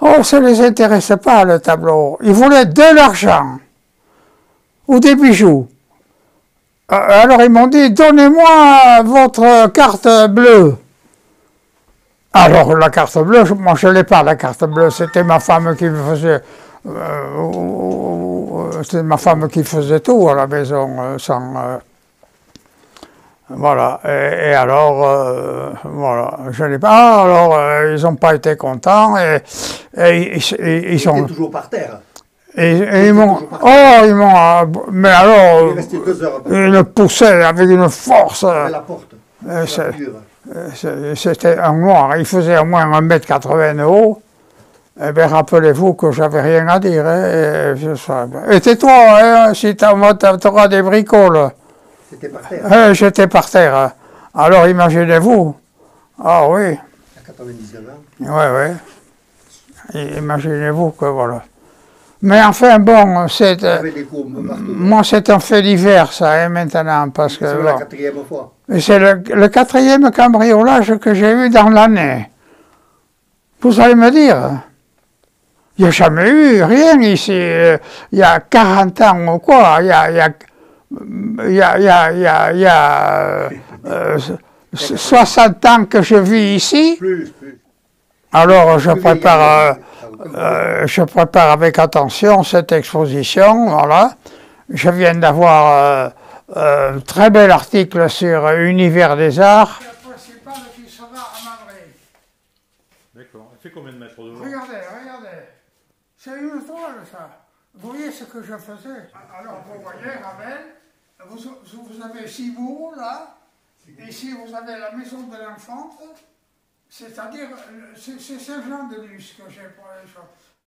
Oh, ça ne les intéressait pas, le tableau. Ils voulaient de l'argent ou des bijoux. Alors ils m'ont dit, donnez-moi votre carte bleue. Alors la carte bleue, moi je ne l'ai pas, la carte bleue, c'était ma femme qui me faisait... c'était ma femme qui faisait tout à la maison, sans... voilà, et alors, voilà, je n'ai pas, alors ils n'ont pas été contents, et ils sont... toujours par terre. Et ils m'ont... Oh, ils m'ont... mais alors, ils le poussaient avec une force. La porte. C'était un noir, il faisait au moins 1,80 m de haut. Eh bien, rappelez-vous que j'avais rien à dire. Hein, et tais-toi, hein, si tu auras des bricoles. C'était par terre. J'étais par terre. Alors, imaginez-vous. Ah oui. À 99 ans. Oui, oui. Imaginez-vous que voilà. Mais enfin, bon, c'est... moi, c'est un fait divers, ça, hein, maintenant, parce que... C'est la quatrième fois. C'est le quatrième cambriolage que j'ai eu dans l'année. Vous allez me dire, il n'y a jamais eu rien ici. Il y a 40 ans ou quoi, il y a 60 ans que je vis ici. Plus. Alors je prépare avec attention cette exposition, voilà. Je viens d'avoir un très bel article sur Univers des Arts. Le principal qui sera à Madrid. D'accord. Elle fait combien de mètres de long? Regardez. C'est une toile, ça. Vous voyez ce que je faisais? Alors vous voyez, Ravel, vous avez Simon, là. Ici, vous avez la maison de l'enfant. C'est-à-dire, c'est ce genre de luxe que j'ai pour les choses.